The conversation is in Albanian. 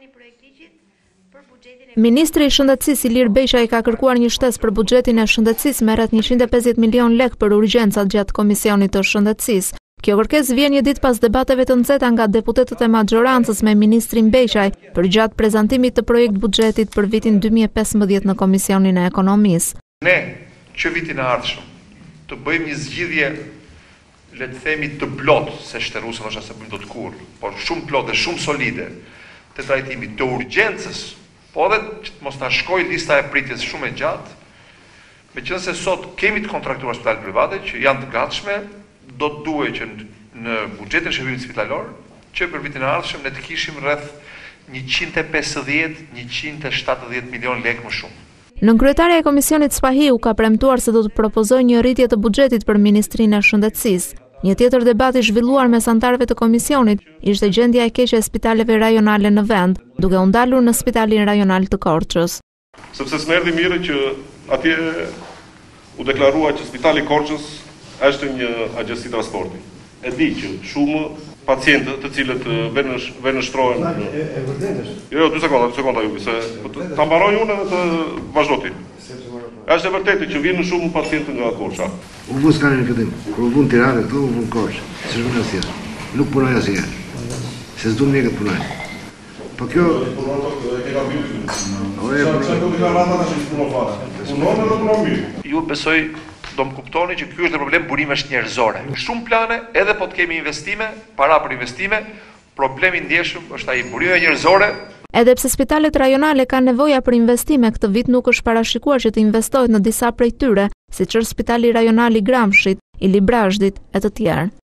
Ministri i Shëndetësisë Ilir Beqaj ka kërkuar një shtesë për buxhetin e shëndetësisë me rreth 150 milion lekë për urgjencat gjatë komisionit të shëndetësisë. Kjo kërkes vjen një ditë pas debateve të nxeta nga deputetët e maxhorancës me ministrin Beqaj për gjatë prezantimit të projekt buxhetit për vitin 2015 në Komisionin e Ekonomisë. Ne që vitin e ardhshëm të bëjmë një zgjidhje, le të themi të plotë, se shterusën është se bëjmë do të kur, por shumë plotë dhe shumë solide të trajtimit të urgjencës, po edhe që mos na shkoj lista e pritjes shumë e gjatë, meqense sot kemi të kontraktuar spitale private që janë të gatshme, do të duhet që në buxhetin e shërbimit spitalor, që për vitin e ardhshëm ne të kishim rreth 150-170 milion lekë më shumë. Nënkryetaria e komisionit Spahiu ka premtuar se do të propozojë një rritje të buxhetit për Ministrinë e Shëndetësisë. Një tjetër debat i zhvilluar mes anëtarëve të komisionit ishte gjendja e keqe e spitaleve rajonale në vend, duke u ndalur në Spitalin Rajonal të Korçës. Sepse s'merdhi mirë që atje u deklarua që Spitali i Korçës është një agjenci transporti. E di që shumë pacientë të cilët venështrohen. E vërtetë është. Jo, 2 sekonda ju, se ta mbaroj unë dhe të vazhdo ti. Është e vërtetë që vjen shumë pacientë nga Korça. Unë vun s'kanë në fillim. Kur vun Tiranë këtu, vun Korçë. S'është në asnjë. Nuk punoj asnjë. Se s'du ne këtë punoj. Po kjo Ju besoj do më kuptoni që ky është problem burimesh njerëzore. Shumë plane, edhe po të kemi investime, para për investime, problemi ndjeshëm është ai burime njerëzore. Edhe pse spitalet rajonale kanë nevoja për investime, këtë vit nuk është parashikuar që të investohet në disa prej tyre, siç është Spitali Rajonal i Gramshit, i Librazhdit e të tjerë.